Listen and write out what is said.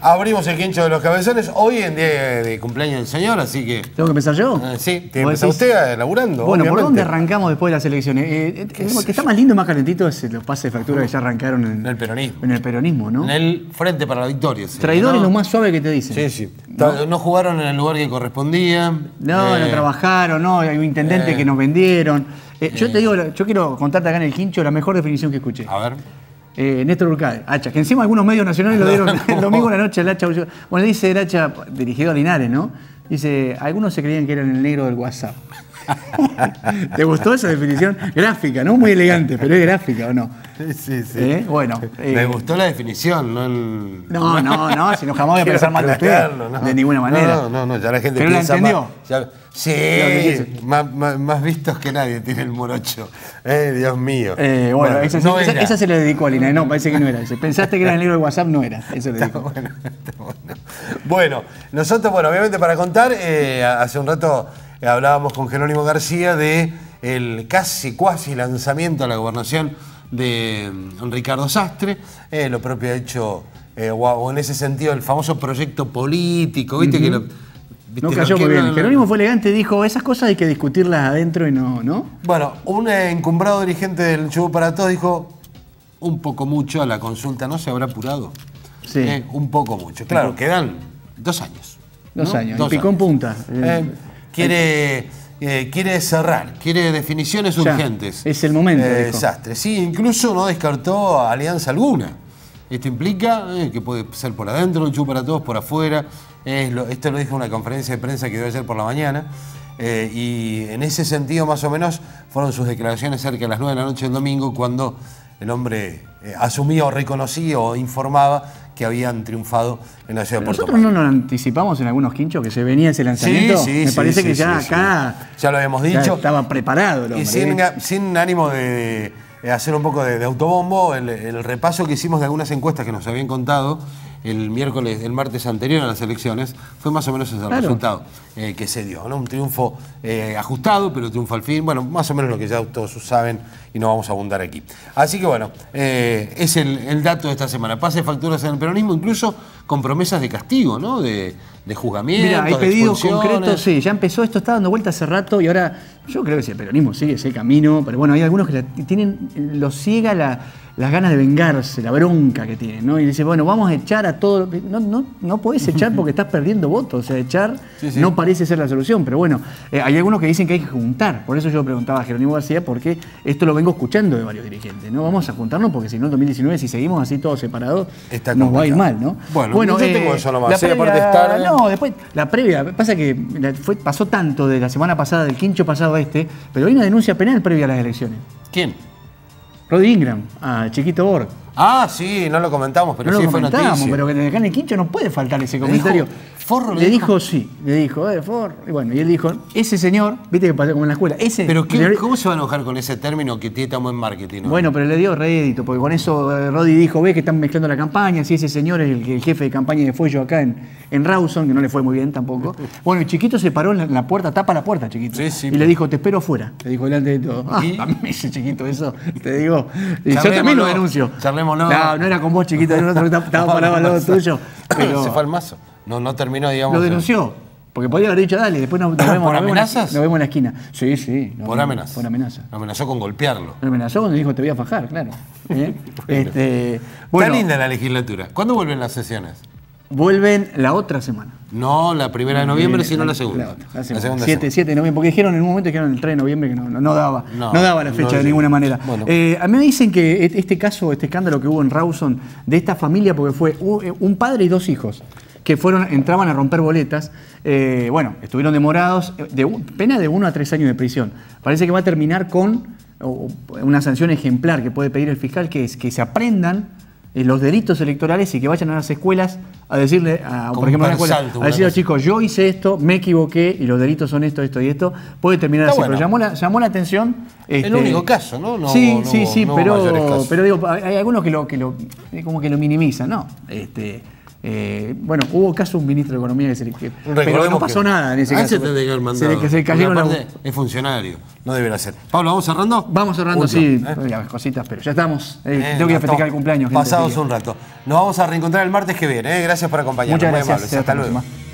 Abrimos el quincho de los cabezones. Hoy en día de cumpleaños del señor, así que... ¿Tengo que empezar yo? Sí, tiene que empezar usted laburando. Bueno, obviamente. ¿por dónde arrancamos después de las elecciones? Que está más lindo y más calentito es los pases de factura que ya arrancaron en el peronismo. En el peronismo, ¿no? En el Frente para la Victoria. Traidor es lo más suave que te dicen. Sí, sí. No jugaron en el lugar que correspondía. No trabajaron, no. Hay un intendente que nos vendieron. Yo te digo, yo quiero contarte acá en el quincho la mejor definición que escuché. A ver. Néstor Urcade, Hacha, que encima algunos medios nacionales lo dieron el domingo en la noche al Hacha. Bueno, dice el Hacha, dirigido a Linares, ¿no? Dice, algunos se creían que eran el negro del WhatsApp. ¿Te gustó esa definición? Gráfica, no muy elegante, pero es gráfica, ¿o no? Sí, sí. Bueno. Me gustó la definición, no el... No, si no jamás voy a pensar mal de usted. No. De ninguna manera. No, ya la gente ¿Pero piensa la entendió? Sí, más vistos que nadie tiene el morocho. Dios mío. Bueno, esa se le dedicó a Linares. No, parece que no era ese. Pensaste que era el negro del WhatsApp, no era. Eso le dedicó. Bueno, nosotros, obviamente para contar, hace un rato hablábamos con Jerónimo García de el cuasi lanzamiento a la gobernación de Ricardo Sastre. Lo propio ha hecho, o en ese sentido, el famoso proyecto político, ¿viste? Que no cayó muy bien. Jerónimo fue elegante y dijo, esas cosas hay que discutirlas adentro y no. Bueno, un encumbrado dirigente del Chubut para Todos dijo, un poco mucho a la consulta, ¿no se habrá apurado? Sí. Un poco mucho. Claro, quedan 2 años. 2 años, y picó en punta. Quiere cerrar, quiere definiciones urgentes. Es el momento. Sastre. Sí, incluso no descartó alianza alguna. Esto implica que puede ser por adentro, el Chubut para Todos, por afuera. Esto lo dijo en una conferencia de prensa que dio ayer por la mañana. Y en ese sentido, más o menos, fueron sus declaraciones cerca de las 9 de la noche del domingo, cuando el hombre asumía o reconocía o informaba que habían triunfado en la ciudad de Puerto Nosotros no nos anticipamos en algunos quinchos que se venía ese lanzamiento. Sí, Me parece que ya acá ya lo habíamos dicho. Estaba preparado el hombre. Y sin ánimo de hacer un poco de autobombo, el repaso que hicimos de algunas encuestas que nos habían contado el martes anterior a las elecciones, fue más o menos ese el resultado que se dio, ¿no? Un triunfo ajustado, pero triunfo al fin, bueno, más o menos lo que ya todos saben y no vamos a abundar aquí. Así que bueno, es el dato de esta semana. Pase de facturas en el peronismo, incluso con promesas de castigo, ¿no? De juzgamiento. Mira, hay pedidos concretos, sí, ya empezó, esto está dando vuelta hace rato y ahora yo creo que si el peronismo sigue ese camino, pero bueno, hay algunos que los ciega las ganas de vengarse, la bronca que tienen, ¿no? Y dice, bueno, vamos a echar a todo. No podés echar porque estás perdiendo votos. O sea, echar no parece ser la solución. Pero bueno, hay algunos que dicen que hay que juntar. Por eso yo preguntaba a Jerónimo García, porque esto lo vengo escuchando de varios dirigentes, ¿no? Vamos a juntarnos porque si no, en 2019, si seguimos así todos separados, nos va a ir mal, ¿no? Bueno, yo tengo eso nomás. Después, la previa, pasa que pasó tanto de la semana pasada, del quincho pasado a pero hay una denuncia penal previa a las elecciones. ¿Quién? Rodi Ingram, a Chiquito Borg. Ah, sí, no lo comentamos, pero sí fue noticia. Pero que acá en el quincho no puede faltar ese comentario. Forro le dijo, Forro. Y bueno, y él dijo, ese señor, viste que pasó como en la escuela, Pero ¿cómo se va a enojar con ese término que tiene tan buen marketing? ¿No? Bueno, pero le dio rédito, porque con eso Rodi dijo, ve que están mezclando la campaña, si ese señor es el jefe de campaña de Fuello acá en Rawson, que no le fue muy bien tampoco. Bueno, y Chiquito se paró en la puerta, tapa la puerta, Chiquito. Sí, y le dijo, te espero afuera. Le dijo delante de todo. También ese Chiquito, eso, te digo. Y yo también lo denuncio. Charlémoslo. No era con vos, Chiquito, era otro que estaba parado al lado tuyo. Pero se fue al mazo. No terminó, digamos. Lo denunció. Porque podría haber dicho, dale, después nos vemos. ¿Por amenazas? Nos vemos en la esquina. Sí. ¿Por amenaza? Por amenaza. Lo amenazó con golpearlo. Lo amenazó cuando dijo, te voy a fajar, claro. Está linda la legislatura. ¿Cuándo vuelven las sesiones? Vuelven la otra semana. No la 1 de noviembre, sino la segunda. La segunda. 7 de noviembre, porque dijeron en un momento el 3 de noviembre que no daba la fecha de ninguna manera. Bueno. A mí me dicen que este escándalo que hubo en Rawson, de esta familia, porque fue un padre y 2 hijos, que entraban a romper boletas, estuvieron demorados, pena de 1 a 3 años de prisión. Parece que va a terminar con una sanción ejemplar que puede pedir el fiscal, que es que se aprendan los delitos electorales y que vayan a las escuelas a decirle, por ejemplo, a decir a los chicos, yo hice esto, me equivoqué y los delitos son esto, esto y esto, puede terminar así. Bueno. Pero llamó la atención. El único caso, ¿no? Sí, pero digo, hay algunos que como que lo minimizan, ¿no? Bueno, hubo caso un ministro de Economía pero no pasó nada en ese caso. Tendría que haber mandado. Se cayeron es funcionario, no deberá ser. Pablo, ¿vamos cerrando? Vamos cerrando, sí. Cositas, pero ya estamos. Tengo que ir a festejar el cumpleaños. Pasados un rato. Nos vamos a reencontrar el martes que viene. Gracias por acompañarnos. Muchas gracias. Hasta luego.